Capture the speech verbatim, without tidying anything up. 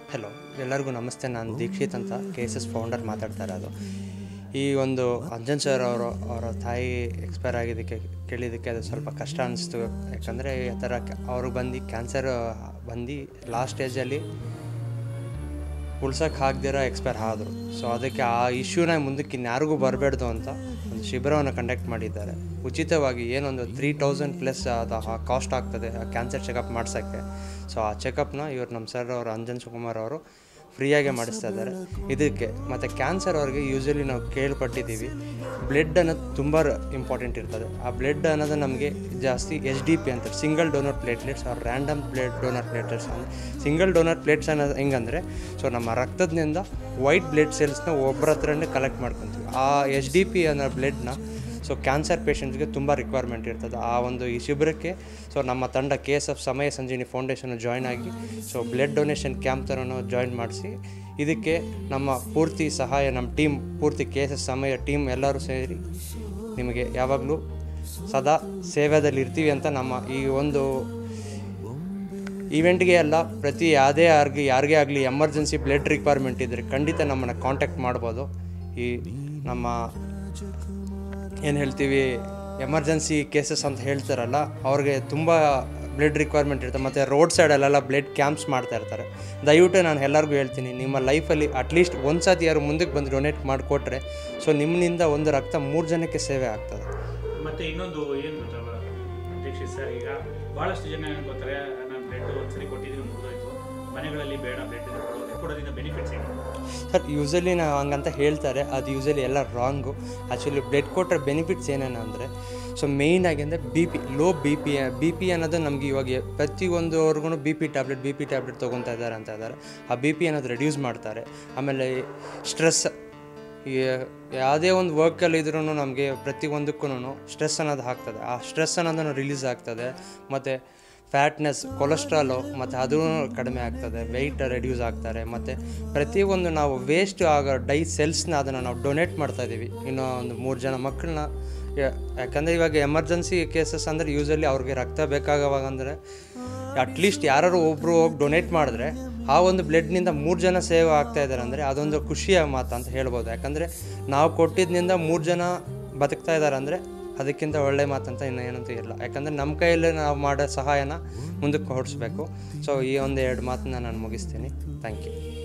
Hello, ಎಲ್ಲರಿಗೂ ನಮಸ್ತೆ. ನಾನು ದೀಕ್ಷಿತ್ ಅಂತ ಕೆ ಎಸ್ ಎಸ್ ಫೌಂಡರ್ ಮಾತಾಡ್ತಾ ಇರೋದು. ಈ ಒಂದು ಅಂಜನ್ ಸರ್ ಅವರು ಅವರ ತಾಯಿ ಎಕ್ಸ್ಪೈರ್ ಆಗಿದ್ದಕ್ಕೆ ಕೇಳಿದ್ದಕ್ಕೆ ಅದು ಸ್ವಲ್ಪ ಕಷ್ಟ ಅನಿಸ್ತು. ಯಾಕಂದರೆ ಈ ಥರ ಅವ್ರಿಗೆ ಬಂದು ಕ್ಯಾನ್ಸರ್ ಬಂದು ಲಾಸ್ಟ್ ಸ್ಟೇಜಲ್ಲಿ ಉಳ್ಸೋಕ್ಕೆ ಆಗದಿರೋ ಎಕ್ಸ್ಪೈರ್ ಆದರು. ಸೊ ಅದಕ್ಕೆ ಆ ಇಶ್ಯೂನ ಮುಂದಕ್ಕೆ ಇನ್ಯಾರಿಗೂ ಬರಬೇಡ್ದು ಅಂತ ಒಂದು ಶಿಬಿರವನ್ನು ಕಂಡಕ್ಟ್ ಮಾಡಿದ್ದಾರೆ. ಉಚಿತವಾಗಿ ಏನೊಂದು ತ್ರೀ ತೌಸಂಡ್ ಪ್ಲಸ್ ಅದು ಆ ಕಾಸ್ಟ್ ಆಗ್ತದೆ ಆ ಕ್ಯಾನ್ಸರ್ ಚೆಕಪ್ ಮಾಡ್ಸೋಕ್ಕೆ. ಸೊ ಆ ಚೆಕಪ್ನ ಇವರು ನಮ್ಮ ಸರ್ ಅವರು ಅಂಜನ್ ಸುಕುಮಾರ್ ಅವರು ಫ್ರೀಯಾಗೆ ಮಾಡಿಸ್ತಾ ಇದ್ದಾರೆ ಇದಕ್ಕೆ. ಮತ್ತು ಕ್ಯಾನ್ಸರ್ ಅವ್ರಿಗೆ ಯೂಶ್ವಲಿ ನಾವು ಕೇಳ್ಪಟ್ಟಿದ್ದೀವಿ, ಬ್ಲಡ್ ಅನ್ನೋದು ತುಂಬ ಇಂಪಾರ್ಟೆಂಟ್ ಇರ್ತದೆ. ಆ ಬ್ಲಡ್ ಅನ್ನೋದು ನಮಗೆ ಜಾಸ್ತಿ ಎಚ್ ಡಿ ಪಿ ಅಂತ, single donor platelets or random blood donor platelets ಅಂದರೆ ಸಿಂಗಲ್ ಡೋನರ್ ಪ್ಲೇಟ್ಸ್ ಅನ್ನೋದು ಹೆಂಗಂದರೆ, ಸೊ ನಮ್ಮ ರಕ್ತದಿಂದ ವೈಟ್ ಬ್ಲಡ್ ಸೆಲ್ಸ್ನ ಒಬ್ಬರ ಹತ್ರನೇ ಕಲೆಕ್ಟ್ ಮಾಡ್ಕೊತೀವಿ. ಆ ಎಚ್ ಡಿ ಪಿ ಅನ್ನೋ ಬ್ಲಡ್ನ ಸೊ ಕ್ಯಾನ್ಸರ್ ಪೇಷಂಟ್ಸ್ಗೆ ತುಂಬ ರಿಕ್ವೈರ್ಮೆಂಟ್ ಇರ್ತದೆ. ಆ ಒಂದು ಈ ಶಿಬಿರಕ್ಕೆ ಸೊ ನಮ್ಮ ತಂಡ ಕೆ ಎಸ್ ಎಫ್ ಸಮಯ ಸಂಜೀವಿನಿ ಫೌಂಡೇಶನ್ ಜಾಯ್ನ್ ಆಗಿ ಸೊ ಬ್ಲಡ್ ಡೊನೇಷನ್ ಕ್ಯಾಂಪ್ ಥರನೂ ಜಾಯ್ನ್ ಮಾಡಿಸಿ ಇದಕ್ಕೆ ನಮ್ಮ ಪೂರ್ತಿ ಸಹಾಯ, ನಮ್ಮ ಟೀಮ್ ಪೂರ್ತಿ ಕೆ ಎಸ್ ಎಸ್ ಸಮಯ ಟೀಮ್ ಎಲ್ಲರೂ ಸೇರಿ ನಿಮಗೆ ಯಾವಾಗಲೂ ಸದಾ ಸೇವೆಯಲ್ಲಿ ಇರ್ತೀವಿ ಅಂತ ನಮ್ಮ ಈ ಒಂದು ಈವೆಂಟ್ಗೆ ಎಲ್ಲ ಪ್ರತಿ ಯಾವುದೇ ಯಾರಿಗೆ ಯಾರಿಗೇ ಆಗಲಿ ಎಮರ್ಜೆನ್ಸಿ ಬ್ಲಡ್ ರಿಕ್ವೈರ್ಮೆಂಟ್ ಇದ್ದರೆ ಖಂಡಿತ ನಮ್ಮನ್ನು ಕಾಂಟ್ಯಾಕ್ಟ್ ಮಾಡ್ಬೋದು. ಈ ನಮ್ಮ ಏನು ಹೇಳ್ತೀವಿ ಎಮರ್ಜೆನ್ಸಿ ಕೇಸಸ್ ಅಂತ ಹೇಳ್ತಾರಲ್ಲ, ಅವ್ರಿಗೆ ತುಂಬ ಬ್ಲಡ್ ರಿಕ್ವೈರ್ಮೆಂಟ್ ಇರ್ತದೆ. ಮತ್ತು ರೋಡ್ ಸೈಡಲ್ಲೆಲ್ಲ ಬ್ಲಡ್ ಕ್ಯಾಂಪ್ಸ್ ಮಾಡ್ತಾ ಇರ್ತಾರೆ. ದಯವಿಟ್ಟು ನಾನು ಎಲ್ಲರಿಗೂ ಹೇಳ್ತೀನಿ, ನಿಮ್ಮ ಲೈಫಲ್ಲಿ ಅಟ್ಲೀಸ್ಟ್ ಒಂದು ಸತಿ ಯಾರು ಮುಂದಕ್ಕೆ ಬಂದು ಡೊನೇಟ್ ಮಾಡಿಕೊಟ್ರೆ ಸೊ ನಿಮ್ಮಿಂದ ಒಂದು ರಕ್ತ ಮೂರು ಜನಕ್ಕೆ ಸೇವೆ ಆಗ್ತದೆ. ಮತ್ತು ಇನ್ನೊಂದು ಏನು ಗೊತ್ತಲ್ಲ ದೀಕ್ಷಿತ್ ಸರ್, ಈಗ ಭಾಳಷ್ಟು ಜನ ಅನ್ಕೋತಾರೆ ನಾನು ಬ್ಲಡ್ ಒಂದ್ಸರಿ ಕೊಟ್ಟಿದ್ದೀನಿ ಮುಗಿದೋಯ್ತು, ಮನೆಗಳಲ್ಲಿ ಬೇಡ ಬ್ಲಡ್ ಕೊಡೋದ್ರಿಂದ ಬೆನಿಫಿಟ್ಸ್ ಏನು ಸರ್? ಯೂಸಲಿ ನಾವು ಹಂಗಂತ ಹೇಳ್ತಾರೆ, ಅದು ಯೂಸಲಿ ಎಲ್ಲ ರಾಂಗು. ಆ್ಯಕ್ಚುಲಿ ಬ್ಲಡ್ ಕೊಟ್ಟರೆ ಬೆನಿಫಿಟ್ಸ್ ಏನೇನು ಅಂದರೆ, ಸೊ ಮೇಯ್ನಾಗಿ ಅಂದರೆ B P low B P B P ಅನ್ನೋದು ನಮಗೆ ಇವಾಗ ಪ್ರತಿಯೊಂದವ್ರಿಗೂ B P tablet B P tablet ತೊಗೊತಾ ಇದ್ದಾರೆ ಅಂತ ಇದ್ದಾರೆ. ಆ ಬಿ ಪಿ ಅನ್ನೋದು ರೆಡ್ಯೂಸ್ ಮಾಡ್ತಾರೆ. ಆಮೇಲೆ ಸ್ಟ್ರೆಸ್, ಯಾವುದೇ ಒಂದು ವರ್ಕಲ್ಲಿ ಇದ್ರೂ ನಮಗೆ ಪ್ರತಿಯೊಂದಕ್ಕೂ ಸ್ಟ್ರೆಸ್ ಅನ್ನೋದು ಆಗ್ತದೆ. ಆ ಸ್ಟ್ರೆಸ್ ಅನ್ನೋದನ್ನು ರಿಲೀಸ್ ಆಗ್ತದೆ. ಮತ್ತು ಫ್ಯಾಟ್ನೆಸ್, ಕೊಲೆಸ್ಟ್ರಾಲು ಮತ್ತು ಅದೂ ಕಡಿಮೆ ಆಗ್ತದೆ, ವೆಯ್ಟ್ ರೆಡ್ಯೂಸ್ ಆಗ್ತಾರೆ. ಮತ್ತು ಪ್ರತಿಯೊಂದು ನಾವು ವೇಸ್ಟ್ ಆಗೋ ಡೈ ಸೆಲ್ಸ್ನ ಅದನ್ನು ನಾವು ಡೊನೇಟ್ ಮಾಡ್ತಾಯಿದ್ದೀವಿ ಇನ್ನೂ ಒಂದು ಮೂರು ಜನ ಮಕ್ಕಳನ್ನ. ಯಾಕಂದರೆ ಇವಾಗ ಎಮರ್ಜೆನ್ಸಿ ಕೇಸಸ್ ಅಂದರೆ ಯೂಸಲಿ ಅವ್ರಿಗೆ ರಕ್ತ ಬೇಕಾಗವಾಗ ಅಂದರೆ ಅಟ್ಲೀಸ್ಟ್ ಯಾರು ಒಬ್ಬರು ಹೋಗಿ ಡೊನೇಟ್ ಮಾಡಿದ್ರೆ ಆ ಒಂದು ಬ್ಲಡ್ನಿಂದ ಮೂರು ಜನ ಸೇವ್ ಆಗ್ತಾಯಿದ್ದಾರೆ ಅಂದರೆ ಅದೊಂದು ಖುಷಿಯ ಮಾತು ಅಂತ ಹೇಳ್ಬೋದು. ಯಾಕಂದರೆ ನಾವು ಕೊಟ್ಟಿದ್ದರಿಂದ ಮೂರು ಜನ ಬದುಕ್ತಾ ಇದ್ದಾರೆ ಅಂದರೆ ಅದಕ್ಕಿಂತ ಒಳ್ಳೆ ಮಾತಂತ ಇನ್ನೂ ಏನಂತೂ ಇಲ್ಲ. ಯಾಕಂದರೆ ನಮ್ಮ ಕೈಯಲ್ಲಿ ನಾವು ಮಾಡೋ ಸಹಾಯನ ಮುಂದಕ್ಕೆ ಹೊರಡಿಸ್ಬೇಕು. ಸೊ ಈ ಒಂದು ಎರಡು ಮಾತನ್ನ ನಾನು ಮುಗಿಸ್ತೀನಿ. Thank you.